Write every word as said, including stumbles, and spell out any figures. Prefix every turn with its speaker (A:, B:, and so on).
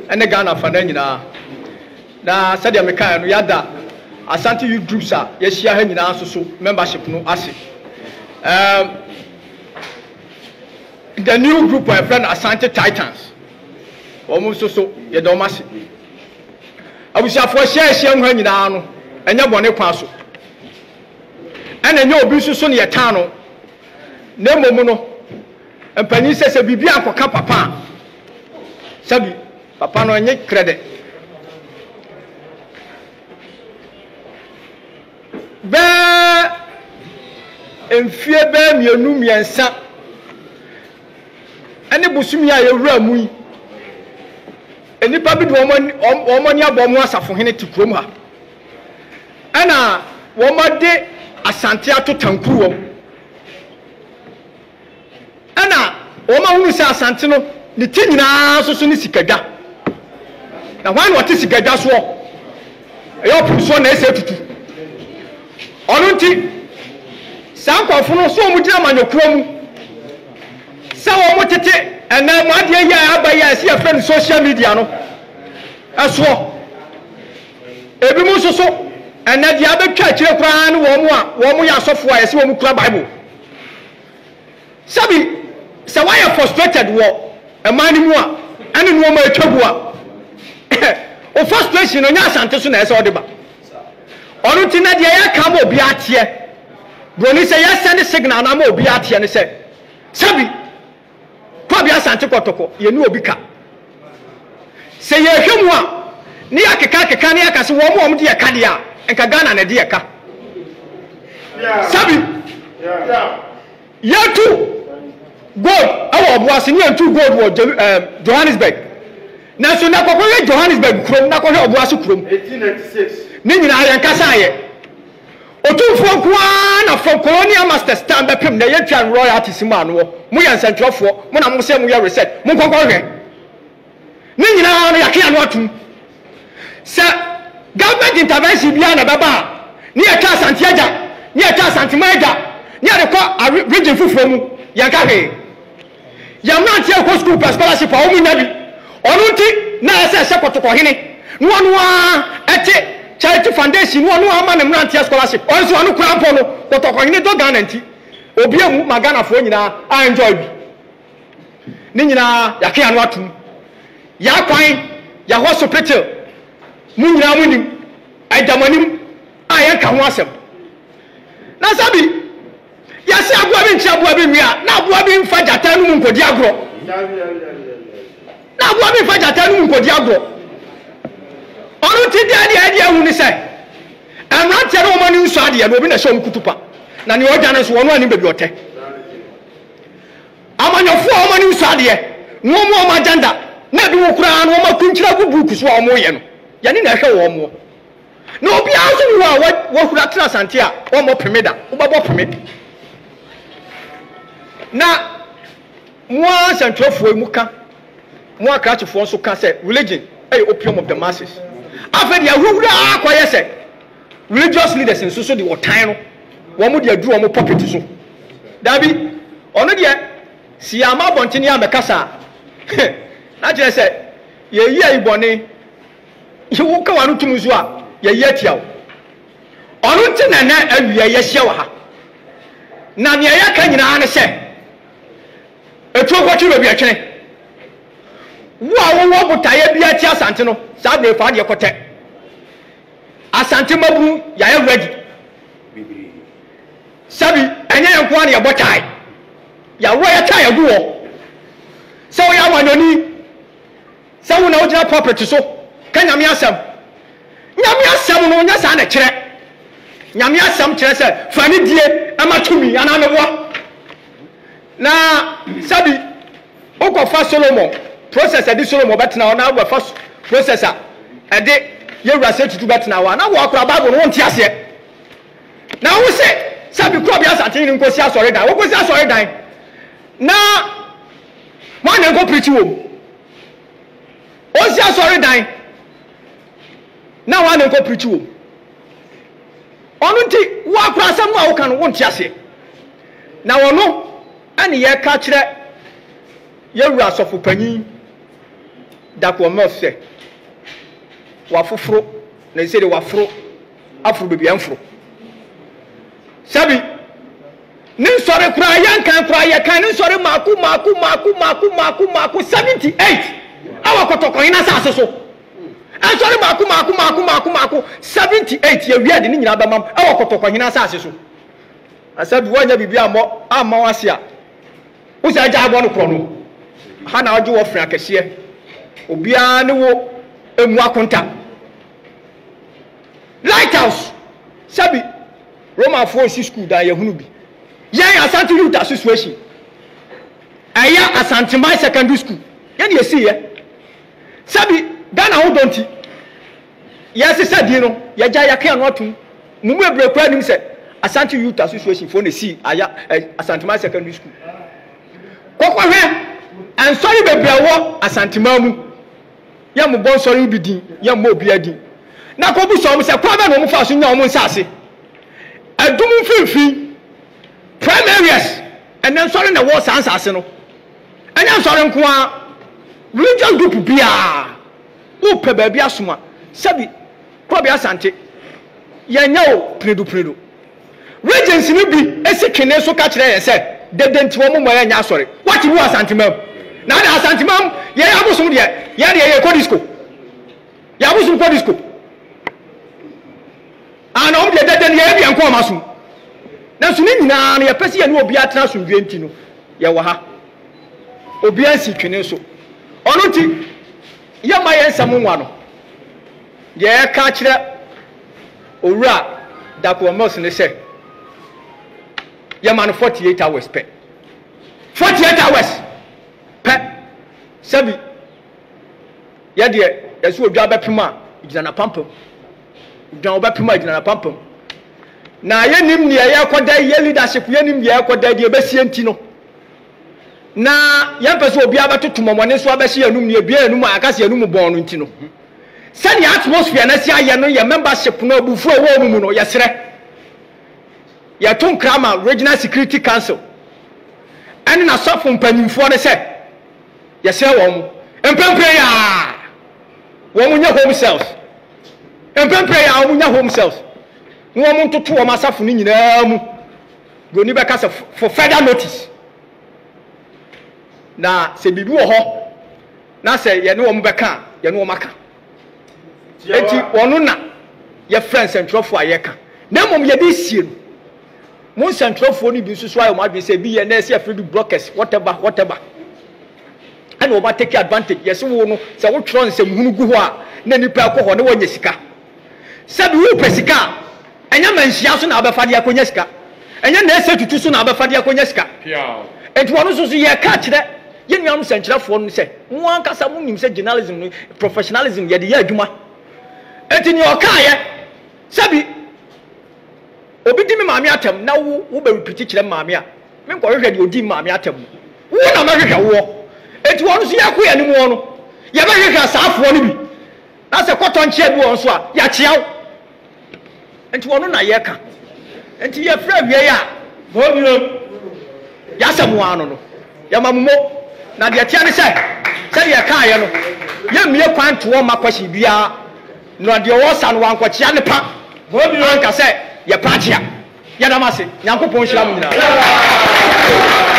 A: ene Ghana fa na nyina na sadia meka no yada Ashanti youth groups a ye hia ha nyina so so membership no ase um the new group of friend Ashanti Titans omo so so ye do mase abusiafo hia hia ho nyina no enya bone kwa so ena nya obi so so ne yetan no na momu no empanyi sese bibia akoka papa sabi papa no enye credit be enfie be mienu miensa ene busumi a yewura mu yi enipa bi do omoni abomu asafo hene tikrom ha ana womade Asante ato tankuru ana woma hunu se Asante no ne tinyina so so ne sikada na wan wote sikada so e yo so na ese tutu onu nti sankwafo no so mu gina manyokuro mu sa wo mo tete ena mo ade ya abaye ase ya friend social media no aso ebi mu so so ena dia betwa kire kura no wo mu a wo mu ya asofo a ese wo mu kura bible sabi se why are frustrated wo e mani mu a ene no ma atwagu a o frustration no nya Asante so na ese ode ba onu ti na dia ya ka mo obi atie broni se ya send signal na mo obi atie ne se sabi ko bi Asante kotoko ye ni obi ka se ye hwemu a ni akeka akeka ni akase wo mo om de ka dia enka Ghana na de ka sabi yeah yeah tu gold awo obuase ni antu gold wo Johannesburg na so na kokko ye Johannesburg krom na kokko obuase krom eighteen ninety-six ni nyina ayen kasa aye otumfo kwa na for colonial master stand bepem na ye twan royalties mu anu mu ya nsantwofo mu na mu se mu ya research mu kokko hwe ni nyina no yake anu atum se government intervention bia na baba ni ya ka Asante aja ni ya ka Asante maja ni ya ko region fufuro mu ya ka hwe ya mranti e ko school per scholarship a omu nabi onu nti na ese se kotoko hene no anu a ete charity foundation no anu ama na mranti scholarship onso anu kura mpo no kotoko hene do Ghana nti obi emu magana fo nyina a enjoy bi ni nyina ya ka anu atum ya kwan ya hospital mu nyina mu nim aidamanim a ya ka ho asem na sabi ya se abua bi nchi abua bi nwia na abua bi mfa jata nu nkodi agro na abua bi mfa jata nu nkodi agro onu ti dia dia dia hu ni se amrante no mo ni nso ade no obi na shom kutupa na ni oja na so wono ani bebi ote amanyofo o mo ni nso ade no mo o maganda na bi wo kura no mo kunchira gubuku so o mo ye no ya ni na hwe wo mo na obi aso ni wa wo kura tra Asante a o mo pemeda wo babo pemeda na mwa santofo emuka mwa krachefo nso ka say religion ay opium of the masses afedi ahura akoye say religious leaders nso so de wotan no wo mo de aduru wo mo pocket so dabi ono de si ama bontini ya mekasa na je say ye yi ayibone ye wo ka wanu tum so a ye yi atiawo ono ntina na awia ye hye wa ha na ne ya ka nyina ne say etu okwachi be bi atwene wo a wo botaye bi ati Asante no sa bre fa de kote Asante mabu ya ye ready sabi enye enko an ye botai ya wo ya tai agu wo se wo ya wanoni se wo na ojina property so ka nyame asem nyame asem no nya sa na kire nyame asem kire se fa ni die amatumi ana ne wo na sabi okofa Solomon processor di Solomon betna na agba fa processor ede yewura se tutu betna wa na wo akora bible no wonti ase na wo se sabi kro bia Asante ni nkosi asore dan wo kosi asore dan na mo na go preach wo o si asore dan na wa na go preach wo onu nti wo akora sam wa wo kan wonti ase na wo no ani ye ka kire yewura sofu panyin dakwa mo se wa foforo na se de wa foro afro bebi amfro sabi nin sore kura yan kan kura ya kan nin sore maku maku maku maku maku maku seventy-eight awa kotoko ina sa so an sore maku maku maku maku maku seventy-eight ya wi de ni nyina ba mam awa kotoko ina sa so asabi wanya bibi amo amma wasia usa ja abo no kro no ha na oje wo fran akese obia ne wo emu akonta Lighthouse sabi Roma four school da yehunu bi yan Ashanti Youth Association aya Ashanti My Secondary School yan ye see ye sabi Ghana ho donti yes sadi no ya ja ya kan no atum mumu ebre kwa nim se Ashanti Youth Association for ne see aya Ashanti My Secondary School kokko hwe an sorry bebre wo Ashanti mamu ya mo bon sorry bi din ya mo obi adin na ko bu so mo se kwa ba no mo fa so nya mo nsase adum mfimfi prime areas and then sorry na wo san nsase no anya sorry nko a religious group bia wo pe ba bia soma sabi ko bia Asante ya nya o predo predo regency ni bi esikene so ka kire yen se dedenti wo mo mo ya nya sorry what you Asante mam na na Asante mam ye abusum de ye de ye ko disco ya abusum ko disco ana o de deden ye bia nko ma so na so ni nyina na ye pese ye no obi atena so ndwenti no ye wo ha obi ansi twene so ono ti ye ma ye nsam nwa no ye ka kire owura dakwa mos ne se ye ma no forty-eight hours pe forty-eight hours pe sabi ye de ye so odwa bepema igina na pampam udwa obepema igina na pampam na ye nim ne ye akoda ye leadership ye nim ye akoda de besie nti no na ye pese obi abatoto momone so abehye anum ne bia anum akase anum bon no nti no sani atmosphere na si aye no ye membership no abufu ewo mu no ye sere ye ton krama regional security council ani na sofo mpanyimfo ne se ye sere wo mu empempre ya wo mu nya home cells empempre ya wo mu nya home cells no mo ntoto wo masafo ni nyina mu goni be kasa for further notice na se bibi wo ho na se ye ne wo mo be ka ye ne wo maka enti wono na ye friends centrofo ayeka na mom ye bi sie no mo centrofo ni bi susu ayo ma bi se bi ye na se free blockers whatever whatever and we take advantage yes wo no se wo tron se muhunu gu ho a na nipa akọ ho ne wo nya sika se bi wo pesika enya manhia so na abafade akonya sika enya na ese tutu so na abafade akonya sika piao enti wono so so ye ka kire ye nuam senkyerefo no se mo ankasa mo nim se journalism no professionalism ye de ye adwuma enti ni okaye sabi obi di me maame atam na wo wo be repeat kire maame a me nko hwehwe de odi maame atam wo na ma hwehwe wo enti wono so ye ko ye ni mo no ye ba hwehwe asaafo no bi na se kwoto nche bi won so a ya kyeaw enti wono na ye ka enti ye fra wie ya bobiom ya samu ano no ya mamumo na de tia ne se se ye ka ye no ye mie kwan to wo makwashi bia no de wo sa no wankwakia ne pa bobiom ka se ye pa tia ya damase nyankopon hira mu nyina